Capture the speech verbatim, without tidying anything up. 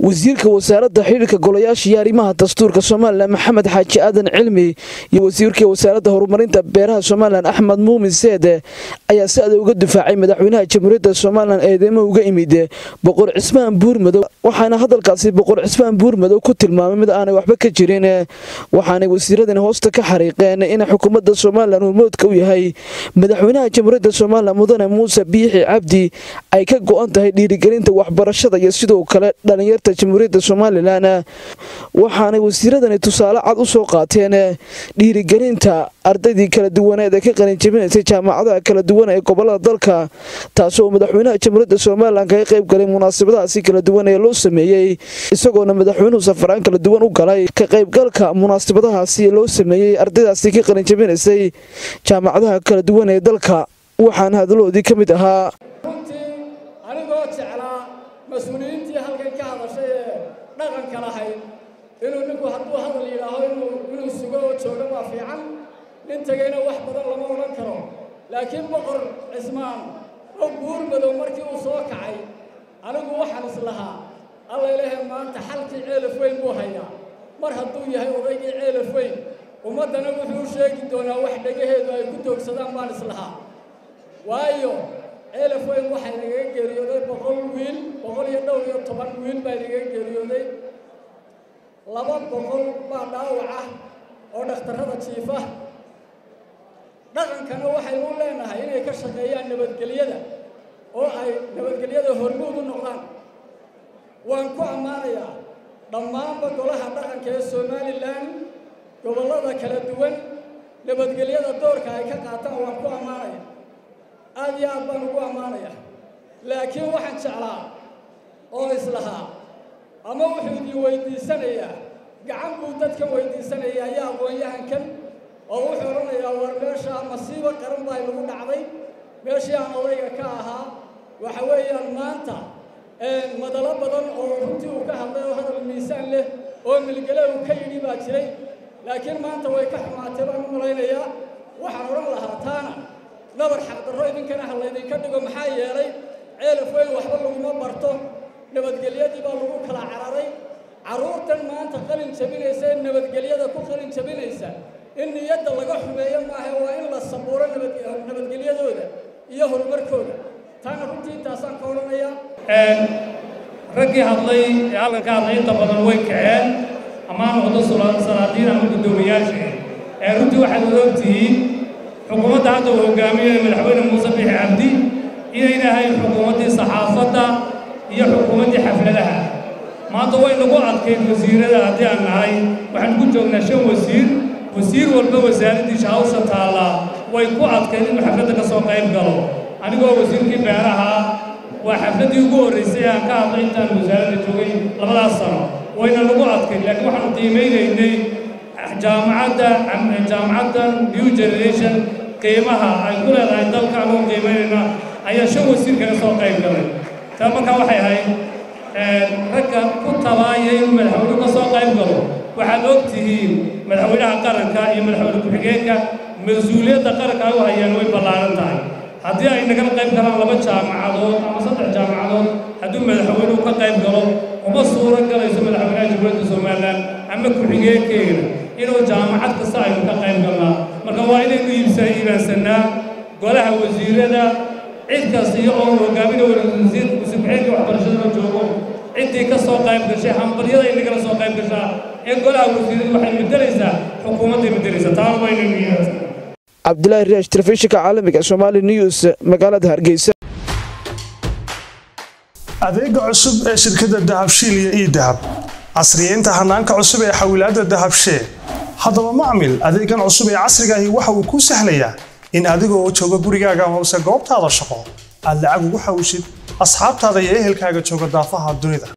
wasiirka wasaaradda xiriirka golayaasha iyo arrimaha dastuurka Soomaaliland Maxamed Xaaji Aadan Cilmi iyo wasiirka wasaaradda horumarinta beeraha Soomaaliland Axmed Muumin Seede ayaa si adag uga difaacay madaxweynaha Jamhuuriyadda Soomaaliland eedeymo uga imid Boqor Cismaan Buurmadow waxaana hadalkaasi Boqor Cismaan Buurmadow ku tilmaamay mid aan waxba ka jirin waxaana wasiiradan hoosta ka xariiqeen in xukuumadda Soomaaliland uu moodka u yahay madaxweynaha Jamhuuriyadda Soomaaliland Mudane Muuse Biixi Cabdi ay ka go'an tahay dhiirigelinta waxbarashada iyo sidoo kale dhalinyarada Jamhuuriyadda Soomaaliland waxaana wasiiradani tusaale cad u soo qaateen dhiirigelinta ardaydii kala duwan ee ka qalin jabinaysa jaamacadaha kala duwan ee gobolada dalka taasoo madaxweynaha Jamhuuriyadda Soomaaliland ka qayb galay munaasabadahaasi kala duwan ee loo sameeyay isagoo madaxweynuhu safaraan kala duwan u galay ka qayb galka munaasabadahaasi loo sameeyay ardaydaasi ka qalin jabinaysay jaamacadaha kala duwan ee dalka waxaana hadaloodii ka mid ahaa مسؤولينتي halkan ka hadashay dhaqanka lahayd inuu ninku haduu hadal yiraahdo inuu inuu sugo joogo waa fiican nin tagayna wax badan lama oran karo laakiin Boqor Cismaan oo Buurmadow markii uu soo kacay anigu waxaan islahaa alla ilaahay maanta xalkii ceelaf weyn buu hayaa mar haduu yahay odaygii ceelaf weyn ummadana wuxuu sheegi doonaa wax dhagaheedu ay ku toogsadaan baan islahaa waayo ceelaf weyn waxay naga geeriyooday boqol wiil boqol iyo dhowr iyo toban wiil baa naga geeriyooday laba boqol baa dhaawac ah oo dhakhtarada jiifa dhaqankana waxay u leenahay inay ka shaqeeyaan nabadgelyada oo ay nabadgelyada hormuud u noqdaan waan ku ammaanayaa dhammaanba golaha dhaqanka ee Soomaaliland gobolada kala duwan nabadgelyada doorka ay ka qaataan waan ku ammaanayaa aad iyo aad baan ugu ammaanayaa laakiin waxaan jeclaa oo islahaa ama wuxuu idin weydiisanayaa gacan buu dadka weydiisanayaa ayaa aqoon-yahankan oo wuxuu oranayaa war meesha masiibo qaran baa lagu dhacday meeshii aan odayga ka ahaa waxa weeyaan maanta madalo badan oo runtii uu ka hadlay oo hadal miisaan leh oo milgale uu ka yidhi baa jiray laakiin maanta way ka xumaatay baan u malaynayaa waxaan oran lahaa taana nabar xaq darro idinkana hadlaydin ka dhigo maxaa yeelay ceelaf weyn waxba laguma barto nabadgelyadii baa lagu kala cararay caruurtan maanta qalin jabinaysa nabadgelyada ku qalin jabinaysa in niyadda laga xumeeyo maaha waa in la sabuuro nabadgelyadooda iyo horumarkooda taana runtii intaasaan ka oranayaa raggii hadlay ee halkan ka hadlay inta badan way kaceen ammaan wada salaadiin ama guddoomiyaasha ee runtii waxaad ogtihiin xukuumadda hadda uu hogaamiyay madaxweyne Muuse Biixi Cabdi inayna ahayn xukuumaddii saxaafadda iyo xukuumaddii xafladaha maanta way nagu adkeyn wasiirada haddii aan nahay waxaan ku joognaa shan wasiir wasiir walba wasaaraddiisa hawsha taalla way ku adkeyn inuu xafladda ka soo qayb galo anigoo wasiirkii beeraha waa xafladdii ugu horreysay aan ka hadlay intaan wasaaradda joogay labadaas sano wayna nagu adkeyn laakiin waxaan qiimeynaynay jaamacadda jaamacadda new generation qiimaha ay ku leedahay dalka aan u qiimeynayna ayaa shan wasiir kaga soo qayb galay taa markaa waxay ahayd ragga ku tabaaya inuu madaxweynuhu ka soo qayb galo waxaad ogtihiin madaxweynaha qaranka iyo madaxweyne ku-xigeenka mas-uuliyadda qaranka ay u hayaan way ballaaran tahay haddii ay nagala qayb galaan laba jaamacadood ama saddex jaamacadood hadduu madaxweynuhu ka qayb galo uma suuro galayso madaxweynaha Jamhuuriyadda Soomaaliland ama ku-xigeenkeena inuu jaamacad kasta aynu ka qayb galnaa marka waa inaynu iibsan iibaansanaa golaha wasiirada cid kasta iyo oo hogaaminaya wasiir wasiirka waxbarashada joogo ciddii ka soo qayb gashay hambaryada ay nagala soo qayb gashaa ee golaha wasiirada waxay bedelaysaa xukuumadda bedelaysaa taana waa inaynu iibsanaa Abdullahi Riyash telefishinka caalamiga Somali News magaalada Hargeysa adeega cusub ee shirkadda Dahabshiil iyo e-Dahab casriyeynta hanaanka cusub ee xawilaadda Dahabshiil haddaba macmil adeegan cusub ee casriga ahi waxa uu ku sahlayaa in adigoo jooga gurigaaga hoose goobtaada shaqo aad lacag ugu xawishid asxaabtaada iyo ehelkaaga jooga daafaha dunida